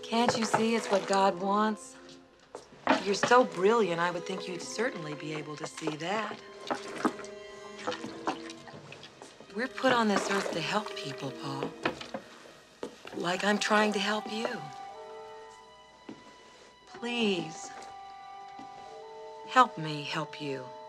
Can't you see it's what God wants? You're so brilliant, I would think you'd certainly be able to see that. We're put on this earth to help people, Paul. Like I'm trying to help you. Please, help me help you.